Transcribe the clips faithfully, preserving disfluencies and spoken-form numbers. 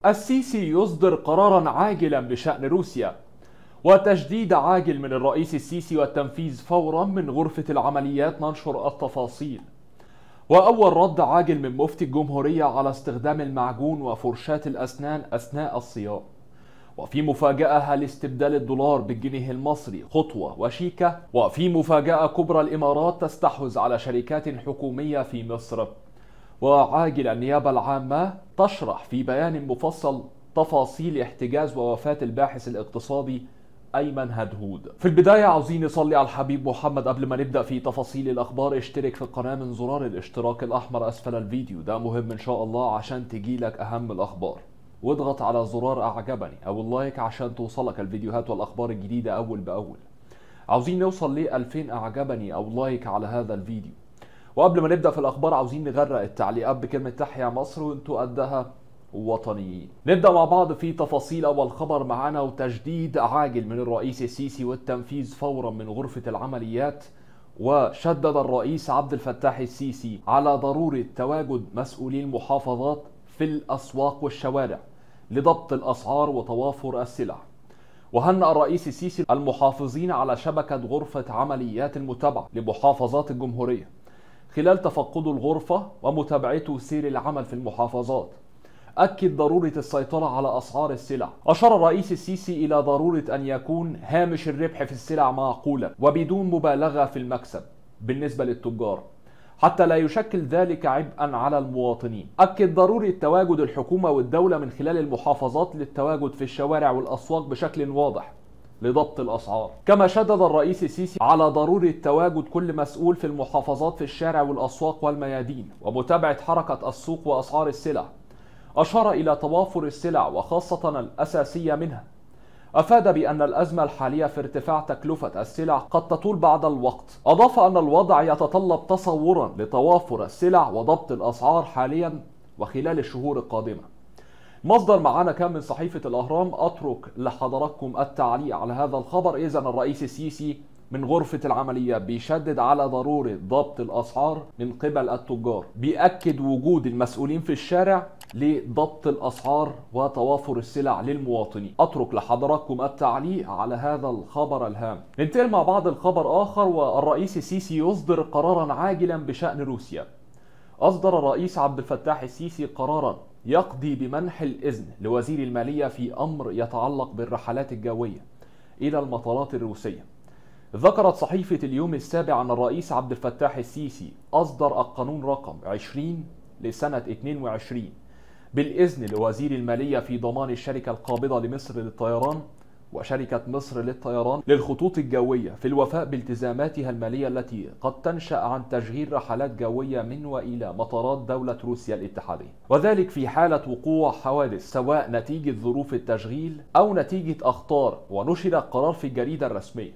السيسي يصدر قرارا عاجلا بشأن روسيا، وتجديد عاجل من الرئيس السيسي والتنفيذ فورا من غرفة العمليات ننشر التفاصيل. وأول رد عاجل من مفتي الجمهورية على استخدام المعجون وفرشاة الأسنان أثناء الصيام. وفي مفاجأة، هل استبدال الدولار بالجنيه المصري خطوة وشيكة؟ وفي مفاجأة كبرى، الإمارات تستحوذ على شركات حكومية في مصر. وعاجل، النيابة العامة تشرح في بيان مفصل تفاصيل احتجاز ووفاة الباحث الاقتصادي أيمن هدهود. في البداية عاوزين نصلي على الحبيب محمد. قبل ما نبدأ في تفاصيل الأخبار، اشترك في القناة من زرار الاشتراك الأحمر أسفل الفيديو، ده مهم إن شاء الله عشان تجيلك أهم الأخبار. واضغط على زرار أعجبني أو اللايك عشان توصلك الفيديوهات والأخبار الجديدة أول بأول. عاوزين نوصل ل ألفين أعجبني أو لايك على هذا الفيديو. وقبل ما نبدأ في الأخبار، عاوزين نغرق التعليقات بكلمة تحيا مصر وانتوا قدها وطنيين. نبدأ مع بعض في تفاصيل أول خبر معانا، وتجديد عاجل من الرئيس السيسي والتنفيذ فورا من غرفة العمليات. وشدد الرئيس عبد الفتاح السيسي على ضرورة تواجد مسؤولي المحافظات في الأسواق والشوارع لضبط الأسعار وتوافر السلع. وهنأ الرئيس السيسي المحافظين على شبكة غرفة عمليات المتابعة لمحافظات الجمهورية خلال تفقد الغرفة ومتابعته سير العمل في المحافظات. أكد ضرورة السيطرة على أسعار السلع. أشار الرئيس السيسي إلى ضرورة أن يكون هامش الربح في السلع معقولا وبدون مبالغة في المكسب بالنسبة للتجار، حتى لا يشكل ذلك عبئا على المواطنين. أكد ضرورة تواجد الحكومة والدولة من خلال المحافظات للتواجد في الشوارع والأسواق بشكل واضح لضبط الأسعار. كما شدد الرئيس السيسي على ضرورة تواجد كل مسؤول في المحافظات في الشارع والأسواق والميادين ومتابعة حركة السوق وأسعار السلع. أشار إلى توافر السلع وخاصة الأساسية منها. أفاد بأن الأزمة الحالية في ارتفاع تكلفة السلع قد تطول بعض الوقت. أضاف أن الوضع يتطلب تصورا لتوافر السلع وضبط الأسعار حاليا وخلال الشهور القادمة. مصدر معانا كان من صحيفة الأهرام. أترك لحضراتكم التعليق على هذا الخبر. إذن الرئيس السيسي من غرفة العمليات بيشدد على ضرورة ضبط الأسعار من قبل التجار، بيأكد وجود المسؤولين في الشارع لضبط الأسعار وتوافر السلع للمواطنين. أترك لحضراتكم التعليق على هذا الخبر الهام. ننتقل مع بعض الخبر آخر. والرئيس السيسي يصدر قرارا عاجلا بشأن روسيا. أصدر الرئيس عبد الفتاح السيسي قرارا يقضي بمنح الإذن لوزير المالية في أمر يتعلق بالرحلات الجوية إلى المطارات الروسية. ذكرت صحيفة اليوم السابع أن الرئيس عبد الفتاح السيسي أصدر القانون رقم عشرين لسنة اثنين وعشرين بالإذن لوزير المالية في ضمان الشركة القابضة لمصر للطيران وشركة مصر للطيران للخطوط الجوية في الوفاء بالتزاماتها المالية التي قد تنشأ عن تشغيل رحلات جوية من وإلى مطارات دولة روسيا الاتحادية، وذلك في حالة وقوع حوادث سواء نتيجة ظروف التشغيل أو نتيجة أخطار. ونشر القرار في الجريدة الرسمية.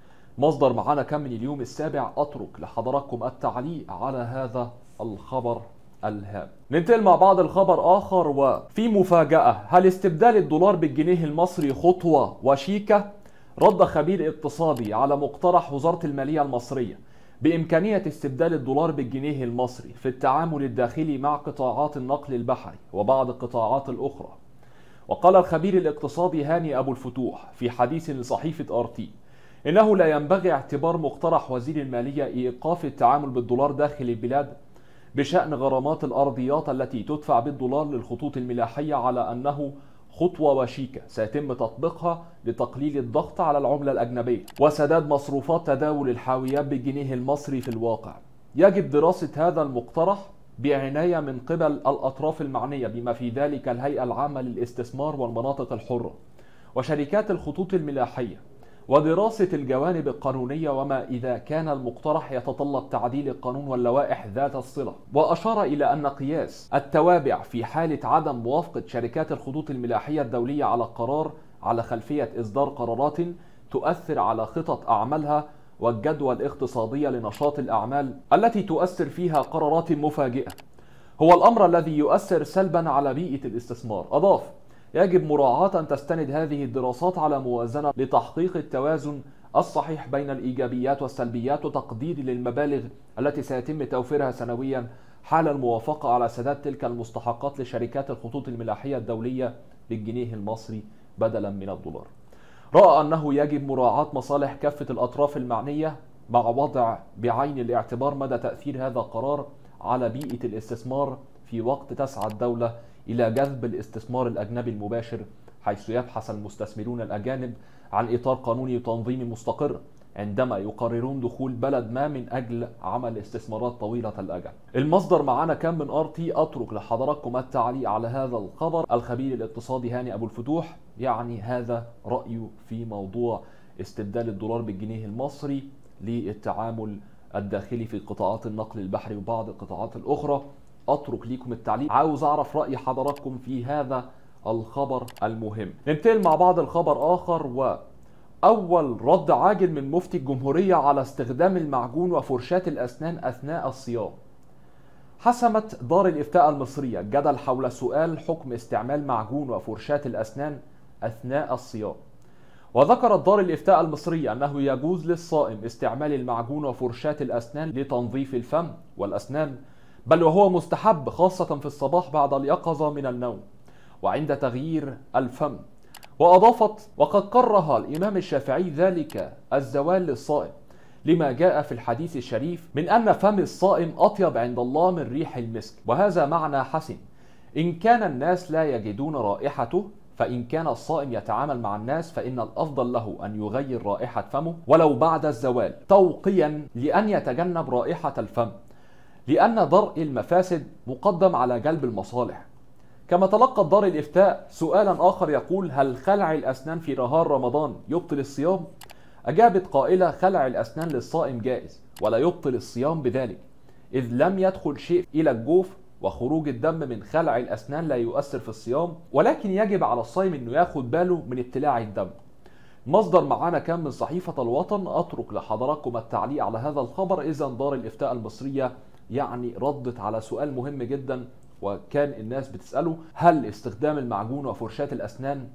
مصدر معانا كان من اليوم السابع. أترك لحضراتكم التعليق على هذا الخبر الهام. ننتقل مع بعض الخبر آخر. وفي مفاجأة، هل استبدال الدولار بالجنيه المصري خطوة وشيكة؟ رد خبير اقتصادي على مقترح وزارة المالية المصرية بإمكانية استبدال الدولار بالجنيه المصري في التعامل الداخلي مع قطاعات النقل البحري وبعض القطاعات الأخرى. وقال الخبير الاقتصادي هاني أبو الفتوح في حديث لصحيفة آر تي إنه لا ينبغي اعتبار مقترح وزير المالية إيقاف التعامل بالدولار داخل البلاد بشأن غرامات الأرضيات التي تدفع بالدولار للخطوط الملاحية على أنه خطوة وشيكة سيتم تطبيقها لتقليل الضغط على العملة الأجنبية وسداد مصروفات تداول الحاويات بالجنيه المصري في الواقع. يجب دراسة هذا المقترح بعناية من قبل الأطراف المعنية بما في ذلك الهيئة العامة للاستثمار والمناطق الحرة وشركات الخطوط الملاحية، ودراسة الجوانب القانونية وما إذا كان المقترح يتطلب تعديل القانون واللوائح ذات الصلة. وأشار إلى أن قياس التوابع في حالة عدم موافقة شركات الخطوط الملاحية الدولية على القرار على خلفية إصدار قرارات تؤثر على خطط أعمالها والجدوى الاقتصادية لنشاط الأعمال التي تؤثر فيها قرارات مفاجئة هو الأمر الذي يؤثر سلبا على بيئة الاستثمار. أضاف: يجب مراعاة أن تستند هذه الدراسات على موازنة لتحقيق التوازن الصحيح بين الإيجابيات والسلبيات وتقدير للمبالغ التي سيتم توفيرها سنويا حال الموافقة على سداد تلك المستحقات لشركات الخطوط الملاحية الدولية بالجنيه المصري بدلا من الدولار. رأى أنه يجب مراعاة مصالح كافة الأطراف المعنية مع وضع بعين الاعتبار مدى تأثير هذا القرار على بيئة الاستثمار في وقت تسعى الدولة إلى جذب الاستثمار الأجنبي المباشر، حيث يبحث المستثمرون الأجانب عن إطار قانوني وتنظيمي مستقر عندما يقررون دخول بلد ما من أجل عمل استثمارات طويلة الأجل. المصدر معانا كان من ار تي. أترك لحضراتكم التعليق على هذا الخبر. الخبير الاقتصادي هاني أبو الفتوح يعني هذا رأيه في موضوع استبدال الدولار بالجنيه المصري للتعامل الداخلي في قطاعات النقل البحري وبعض القطاعات الأخرى. أترك لكم التعليق، عاوز أعرف رأي حضراتكم في هذا الخبر المهم. ننتقل مع بعض الخبر آخر، و أول رد عاجل من مفتي الجمهورية على استخدام المعجون وفرشاة الأسنان أثناء الصيام. حسمت دار الإفتاء المصرية الجدل حول سؤال حكم استعمال معجون وفرشاة الأسنان أثناء الصيام. وذكرت دار الإفتاء المصرية أنه يجوز للصائم استعمال المعجون وفرشاة الأسنان لتنظيف الفم والأسنان، بل وهو مستحب خاصة في الصباح بعد اليقظة من النوم وعند تغيير الفم. وأضافت: وقد كره الإمام الشافعي ذلك الزوال للصائم لما جاء في الحديث الشريف من أن فم الصائم أطيب عند الله من ريح المسك، وهذا معنى حسن إن كان الناس لا يجدون رائحته، فإن كان الصائم يتعامل مع الناس فإن الأفضل له أن يغير رائحة فمه ولو بعد الزوال توقيا لأن يتجنب رائحة الفم، لأن درء المفاسد مقدم على جلب المصالح. كما تلقت دار الإفتاء سؤالا آخر يقول: هل خلع الأسنان في نهار رمضان يبطل الصيام؟ أجابت قائلة: خلع الأسنان للصائم جائز ولا يبطل الصيام بذلك، إذ لم يدخل شيء إلى الجوف، وخروج الدم من خلع الأسنان لا يؤثر في الصيام، ولكن يجب على الصائم أنه ياخد باله من ابتلاع الدم. مصدر معانا كان من صحيفة الوطن. أترك لحضراتكم التعليق على هذا الخبر. إذا دار الإفتاء المصرية يعني ردت على سؤال مهم جدا، وكان الناس بتسأله: هل استخدام المعجون وفرشاة الأسنان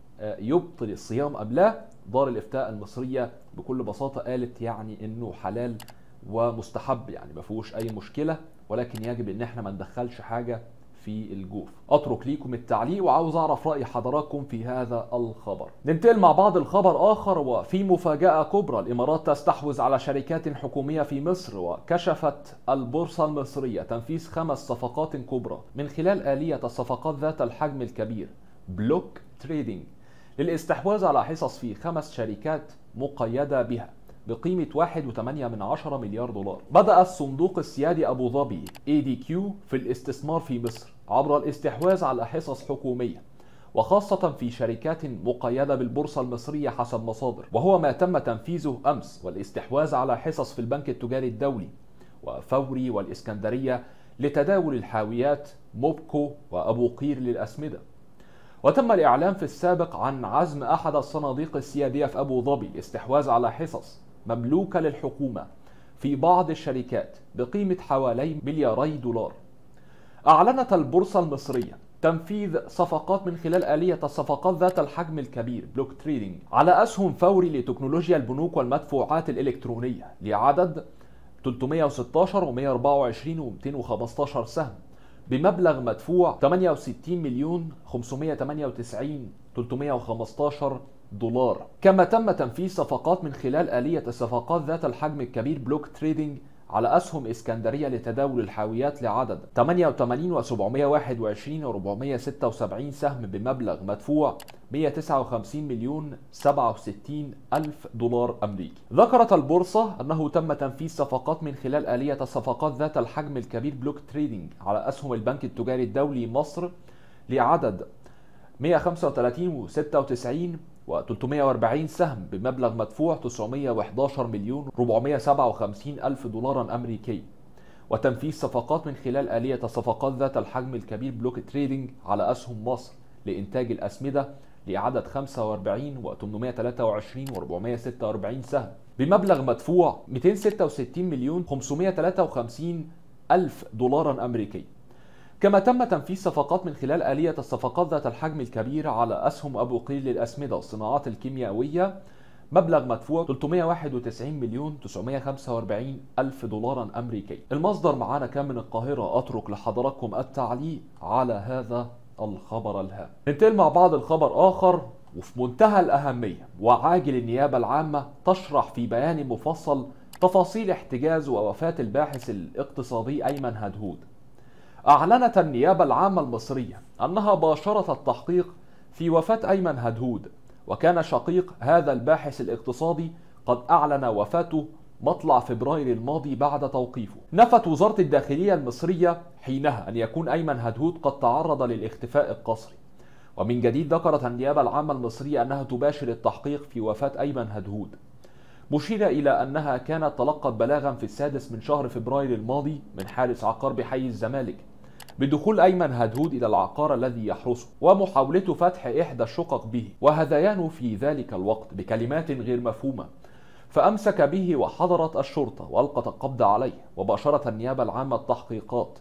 يبطل الصيام أم لا؟ دار الإفتاء المصرية بكل بساطة قالت يعني إنه حلال ومستحب، يعني ما فيهوش أي مشكلة، ولكن يجب إن احنا ما ندخلش حاجة في الجوف. أترك ليكم التعليق، وعاوز أعرف رأي حضراتكم في هذا الخبر. ننتقل مع بعض الخبر آخر، وفي مفاجأة كبرى: الإمارات تستحوذ على شركات حكومية في مصر. وكشفت البورصة المصرية تنفيذ خمس صفقات كبرى من خلال آلية الصفقات ذات الحجم الكبير بلوك تريدينج للاستحواذ على حصص في خمس شركات مقيدة بها بقيمة واحد فاصلة ثمانية من عشرة مليار دولار. بدأ الصندوق السيادي أبو ظبي إيه دي كيو في الاستثمار في مصر عبر الاستحواذ على حصص حكومية، وخاصة في شركات مقيدة بالبورصة المصرية حسب مصادر، وهو ما تم تنفيذه أمس، والاستحواذ على حصص في البنك التجاري الدولي وفوري والإسكندرية لتداول الحاويات موبكو وأبو قير للأسمدة. وتم الإعلان في السابق عن عزم أحد الصناديق السيادية في أبو ظبي الاستحواذ على حصص مملوكة للحكومة في بعض الشركات بقيمة حوالي ملياري دولار. أعلنت البورصة المصرية تنفيذ صفقات من خلال آلية الصفقات ذات الحجم الكبير بلوك تريدينج على أسهم فوري لتكنولوجيا البنوك والمدفوعات الإلكترونية لعدد ثلاثمائة وستة عشر ومائة وأربعة وعشرين ومائتين وخمسة عشر سهم بمبلغ مدفوع ثمانية وستين مليون خمسمائة وثمانية وتسعين وثلاثمائة وخمسة عشر دولار. كما تم تنفيذ صفقات من خلال آلية الصفقات ذات الحجم الكبير بلوك تريدينج على أسهم إسكندرية لتداول الحاويات لعدد ثمانية وثمانين وسبعمائة وواحد وعشرين وأربعمائة وستة وسبعين سهم بمبلغ مدفوع مائة وتسعة وخمسين مليون سبعة وستين ألف دولار أمريكي. ذكرت البورصة أنه تم تنفيذ صفقات من خلال آلية الصفقات ذات الحجم الكبير بلوك تريدينج على أسهم البنك التجاري الدولي مصر لعدد مائة وخمسة وثلاثين وستة وتسعين وثلاثمائة وأربعين سهم بمبلغ مدفوع تسعمائة وأحد عشر مليون أربعمائة وسبعة وخمسين ألف دولار أمريكي. وتنفيذ صفقات من خلال آلية الصفقات ذات الحجم الكبير بلوك تريدينج على أسهم مصر لإنتاج الأسمدة لعدد خمسة وأربعين وثمانمائة وثلاثة وعشرين وأربعمائة وستة وأربعين سهم بمبلغ مدفوع مئتين وستة وستين مليون خمسمائة وثلاثة وخمسين ألف دولار أمريكي. كما تم تنفيذ صفقات من خلال آلية الصفقات ذات الحجم الكبير على أسهم أبو قير للأسمدة والصناعات الكيميائية مبلغ مدفوع ثلاثمائة وواحد وتسعين مليون تسعمائة وخمسة وأربعين ألف دولار أمريكي. المصدر معانا كان من القاهرة. أترك لحضراتكم التعليق على هذا الخبر الهام. ننتقل مع بعض الخبر آخر وفي منتهى الأهمية، وعاجل النيابة العامة تشرح في بيان مفصل تفاصيل احتجاز ووفاة الباحث الاقتصادي أيمن هدهود. أعلنت النيابة العامة المصرية أنها باشرت التحقيق في وفاة أيمن هدهود، وكان شقيق هذا الباحث الاقتصادي قد أعلن وفاته مطلع فبراير الماضي بعد توقيفه. نفت وزارة الداخلية المصرية حينها أن يكون أيمن هدهود قد تعرض للاختفاء القسري. ومن جديد ذكرت النيابة العامة المصرية أنها تباشر التحقيق في وفاة أيمن هدهود، مشيرة إلى أنها كانت تلقت بلاغا في السادس من شهر فبراير الماضي من حارس عقار بحي الزمالك بدخول أيمن هدهود إلى العقار الذي يحرسه ومحاولته فتح إحدى الشقق به، وهذيانه في ذلك الوقت بكلمات غير مفهومة، فأمسك به وحضرت الشرطة وألقت القبض عليه. وباشرت النيابة العامة التحقيقات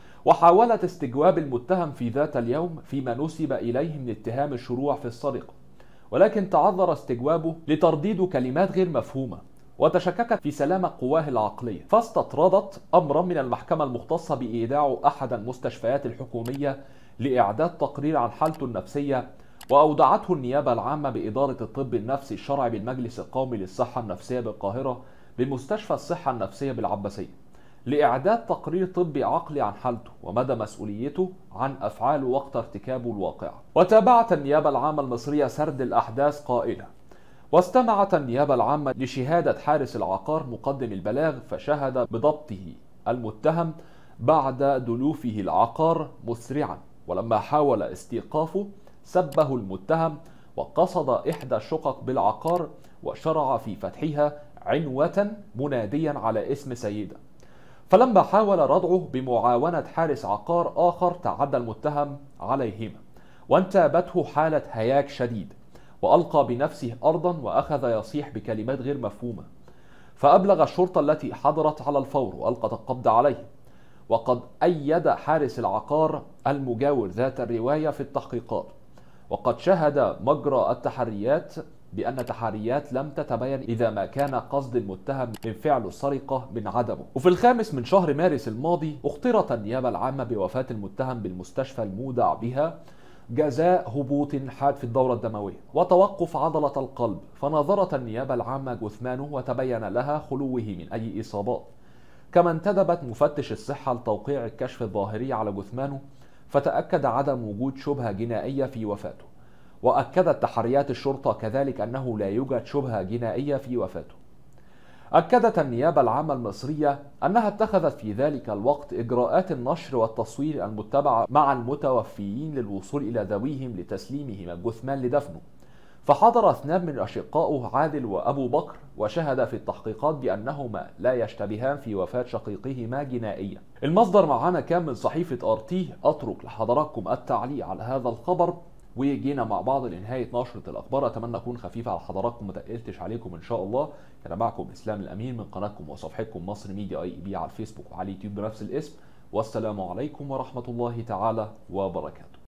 وحاولت استجواب المتهم في ذات اليوم فيما نسب إليه من اتهام الشروع في السرقة، ولكن تعذر استجوابه لترديد كلمات غير مفهومة، وتشككت في سلامة قواه العقلية، فاستطردت أمرا من المحكمة المختصة بإيداع أحد المستشفيات الحكومية لإعداد تقرير عن حالته النفسية، وأودعته النيابة العامة بإدارة الطب النفسي الشرعي بالمجلس القومي للصحة النفسية بالقاهرة بمستشفى الصحة النفسية بالعباسية لإعداد تقرير طبي عقلي عن حالته ومدى مسؤوليته عن أفعاله وقت ارتكابه الواقعة. وتابعت النيابة العامة المصرية سرد الأحداث قائلة: واستمعت النيابة العامة لشهادة حارس العقار مقدم البلاغ، فشهد بضبطه المتهم بعد دلوفه العقار مسرعا، ولما حاول استيقافه سبه المتهم وقصد إحدى الشقق بالعقار وشرع في فتحها عنوة مناديا على اسم سيدة، فلما حاول ردعه بمعاونة حارس عقار آخر تعدى المتهم عليهما وانتابته حالة هياج شديد، وألقى بنفسه أرضا وأخذ يصيح بكلمات غير مفهومة، فأبلغ الشرطة التي حضرت على الفور وألقت القبض عليه. وقد أيد حارس العقار المجاور ذات الرواية في التحقيقات، وقد شهد مجرى التحريات بأن تحريات لم تتبين إذا ما كان قصد المتهم من فعل السرقة من عدمه. وفي الخامس من شهر مارس الماضي اختيرت النيابة العامة بوفاة المتهم بالمستشفى المودع بها جزاء هبوط حاد في الدورة الدموية وتوقف عضلة القلب، فنظرت النيابة العامة جثمانه وتبين لها خلوه من أي إصابات. كما انتدبت مفتش الصحة لتوقيع الكشف الظاهري على جثمانه، فتأكد عدم وجود شبهة جنائية في وفاته. وأكدت تحريات الشرطة كذلك أنه لا يوجد شبهة جنائية في وفاته. أكدت النيابة العامة المصرية أنها اتخذت في ذلك الوقت إجراءات النشر والتصوير المتبعة مع المتوفيين للوصول إلى ذويهم لتسليمهم الجثمان لدفنه، فحضر اثنان من أشقائه عادل وأبو بكر وشهد في التحقيقات بأنهما لا يشتبهان في وفاة شقيقهما جنائيا. المصدر معنا كان من صحيفة آر تي. أترك لحضراتكم التعليق على هذا الخبر، وجينا مع بعض لنهاية نشرة الأخبار. أتمنى أكون خفيفة على حضراتكم، ما تقلتش عليكم إن شاء الله. كان معكم إسلام الأمين من قناتكم وصفحتكم مصر ميديا أي بي على الفيسبوك وعلى اليوتيوب بنفس الاسم، والسلام عليكم ورحمة الله تعالى وبركاته.